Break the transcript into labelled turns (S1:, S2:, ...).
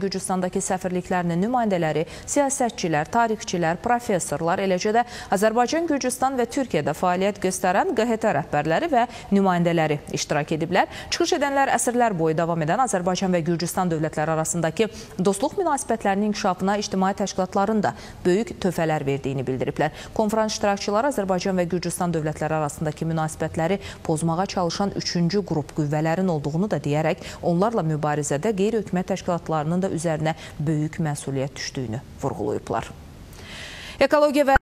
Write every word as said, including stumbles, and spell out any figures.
S1: Gürcüstandakı səfirliklərinin nümayəndələri, siyasətçilər, tarixçilər, professorlar, eləcə də Azərbaycan, Gürcüstan və Türkiyədə fəaliyyət göstərən Q H T rəhbərləri və nümayəndələri iştirak ediblər. Çıxış edənlər əsrlər boyu davam edən Azərbaycan və Gürcüstan dövlətləri arasındakı dostluq münasibətlərinin inkişafına ictimai təşkilatların da böyük töhfələr verdiyini bildiriblər. Konferans iştirakçıları Azərbaycan və Gürcüstan dövlətləri arasındakı münasibətləri pozmağa çalışan üçüncü qrup qüvvələrin olduğunu da deyərək, onlarla mübarizədə qeyri-hökumət təşkilatlarının da üzərinə böyük məsuliyyət düşdüyünü vurğulayıblar. Ekologiya və